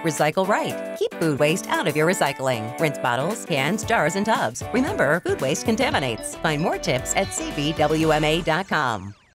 Recycle right. Keep food waste out of your recycling. Rinse bottles, cans, jars, and tubs. Remember, food waste contaminates. Find more tips at cbwma.com.